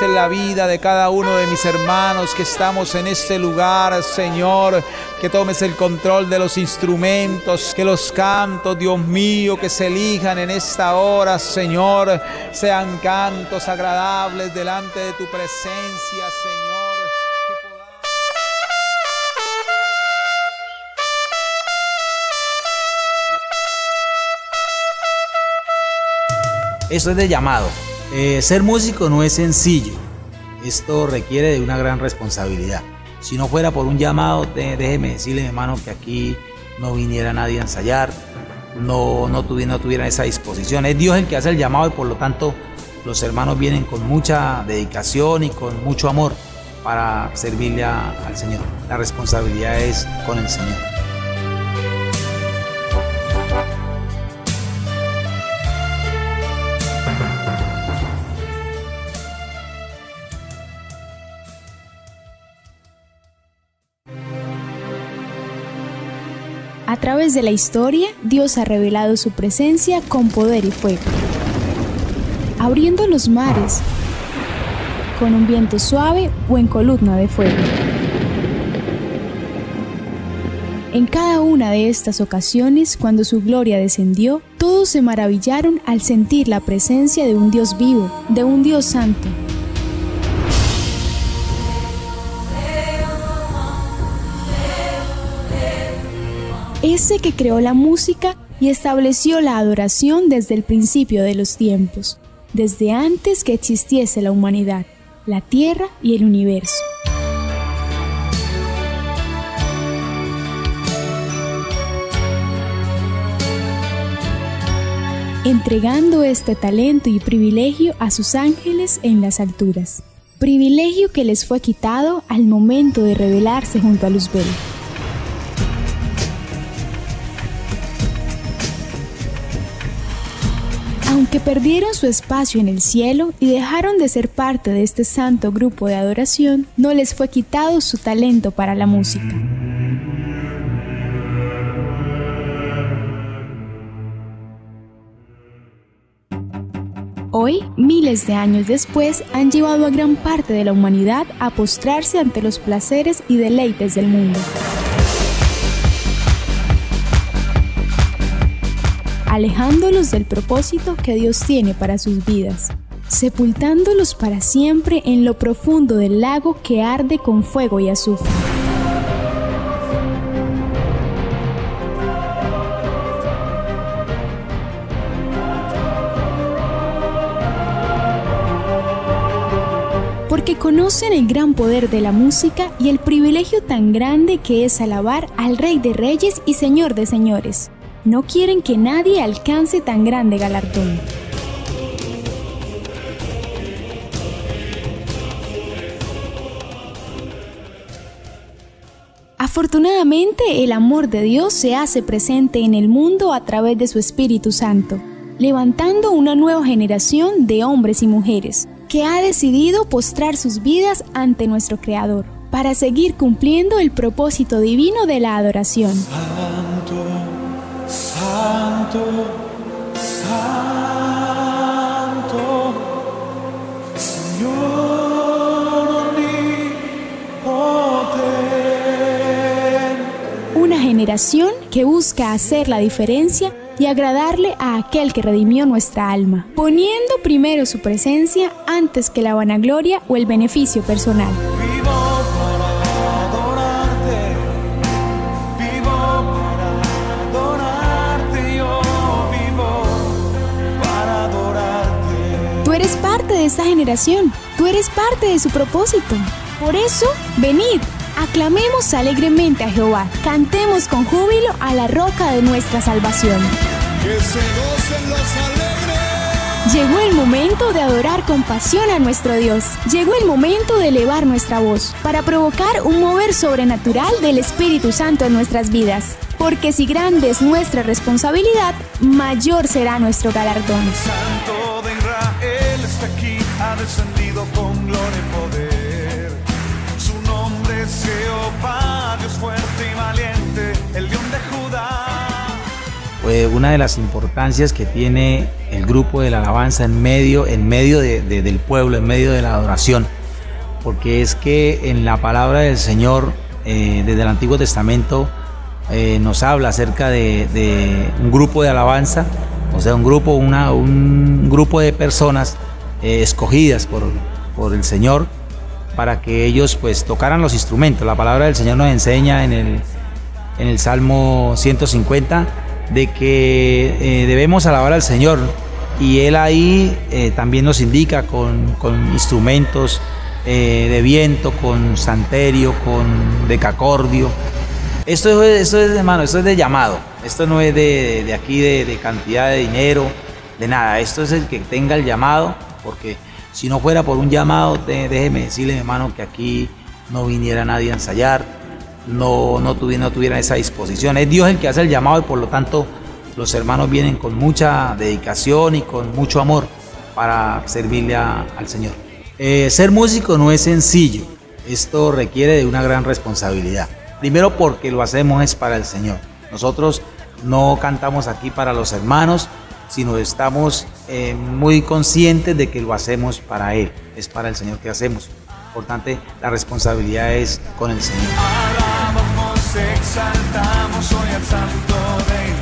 en la vida de cada uno de mis hermanos que estamos en este lugar, Señor, que tomes el control de los instrumentos, que los cantos, Dios mío, que se elijan en esta hora, Señor, sean cantos agradables delante de tu presencia, Señor. Esto es de llamado. Ser músico no es sencillo. Esto requiere de una gran responsabilidad. Si no fuera por un llamado, déjeme decirle, hermano, que aquí no viniera nadie a ensayar, no tuvieran esa disposición. Es Dios el que hace el llamado y por lo tanto los hermanos vienen con mucha dedicación y con mucho amor para servirle al Señor. La responsabilidad es con el Señor. A través de la historia, Dios ha revelado su presencia con poder y fuego, abriendo los mares con un viento suave o en columna de fuego. En cada una de estas ocasiones, cuando su gloria descendió, todos se maravillaron al sentir la presencia de un Dios vivo, de un Dios santo. Ese que creó la música y estableció la adoración desde el principio de los tiempos, desde antes que existiese la humanidad, la tierra y el universo. Entregando este talento y privilegio a sus ángeles en las alturas, privilegio que les fue quitado al momento de revelarse junto a Luzbel. Aunque perdieron su espacio en el cielo y dejaron de ser parte de este santo grupo de adoración, no les fue quitado su talento para la música. Hoy, miles de años después, han llevado a gran parte de la humanidad a postrarse ante los placeres y deleites del mundo, alejándolos del propósito que Dios tiene para sus vidas, sepultándolos para siempre en lo profundo del lago que arde con fuego y azufre. Porque conocen el gran poder de la música y el privilegio tan grande que es alabar al Rey de Reyes y Señor de Señores. No quieren que nadie alcance tan grande galardón. Afortunadamente, el amor de Dios se hace presente en el mundo a través de su Espíritu Santo, levantando una nueva generación de hombres y mujeres que ha decidido postrar sus vidas ante nuestro Creador para seguir cumpliendo el propósito divino de la adoración. Santo, Santo, Señor omnipotente. Una generación que busca hacer la diferencia y agradarle a aquel que redimió nuestra alma, poniendo primero su presencia antes que la vanagloria o el beneficio personal. Tú eres parte de esa generación, tú eres parte de su propósito. Por eso, venid, aclamemos alegremente a Jehová, cantemos con júbilo a la roca de nuestra salvación. Que se gocen los alegres. Llegó el momento de adorar con pasión a nuestro Dios. Llegó el momento de elevar nuestra voz para provocar un mover sobrenatural del Espíritu Santo en nuestras vidas. Porque si grande es nuestra responsabilidad, mayor será nuestro galardón. Santo de Israel está aquí, ha descendido con gloria y poder. Su nombre es Jehová, Dios fuerte y valiente, el León de Judá. Una de las importancias que tiene el el grupo de la alabanza en medio del pueblo, en medio de la adoración, porque es que en la palabra del Señor, desde el Antiguo Testamento, nos habla acerca de un grupo de alabanza, o sea, un grupo de personas escogidas por el Señor para que ellos pues tocaran los instrumentos. La palabra del Señor nos enseña en el Salmo 150 de que debemos alabar al Señor, y Él ahí también nos indica con instrumentos de viento, con salterio, con decacordio. Esto es, hermano, esto es de llamado, esto no es de aquí de cantidad de dinero, de nada. Esto es el que tenga el llamado, porque si no fuera por un llamado, déjeme decirle, hermano, que aquí no viniera nadie a ensayar, no tuvieran esa disposición. Es Dios el que hace el llamado, y por lo tanto los hermanos vienen con mucha dedicación y con mucho amor para servirle al Señor. Ser músico no es sencillo, esto requiere de una gran responsabilidad. Primero porque lo hacemos es para el Señor. Nosotros no cantamos aquí para los hermanos, sino estamos muy conscientes de que lo hacemos para Él, es para el Señor que hacemos. Por tanto, la responsabilidad es con el Señor. Alabamos, exaltamos hoy al Santo de